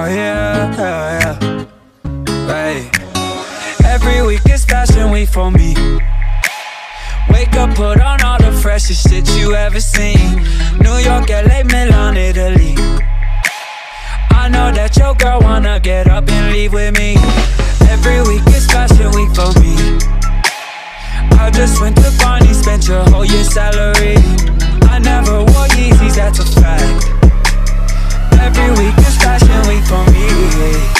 yeah, yeah. Hey. Every week is Fashion Week for me. Wake up, put on all the freshest shit you ever seen. New York, LA, Milan, Italy. I know that your girl wanna get up and leave with me. Every week is Fashion Week for me. I just went to Barney, spent your whole year's salary. I never wore Yeezys, that's a fact. Every week is Fashion Week for me.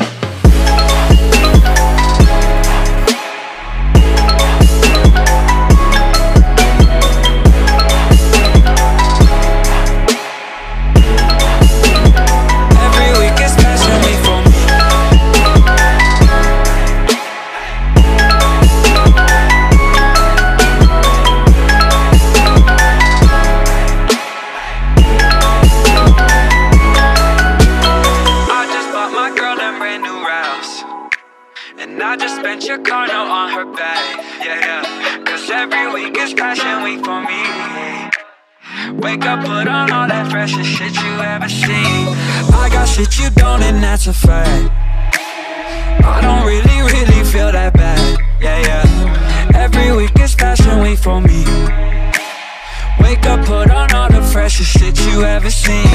And I just spent your car note on her bag, yeah, yeah. Cause every week is Fashion Week for me. Wake up, put on all that freshest shit you ever seen. I got shit you don't, and that's a fact. I don't really feel that bad, yeah, yeah. Every week is Fashion Week for me. Wake up, put on all the freshest shit you ever seen.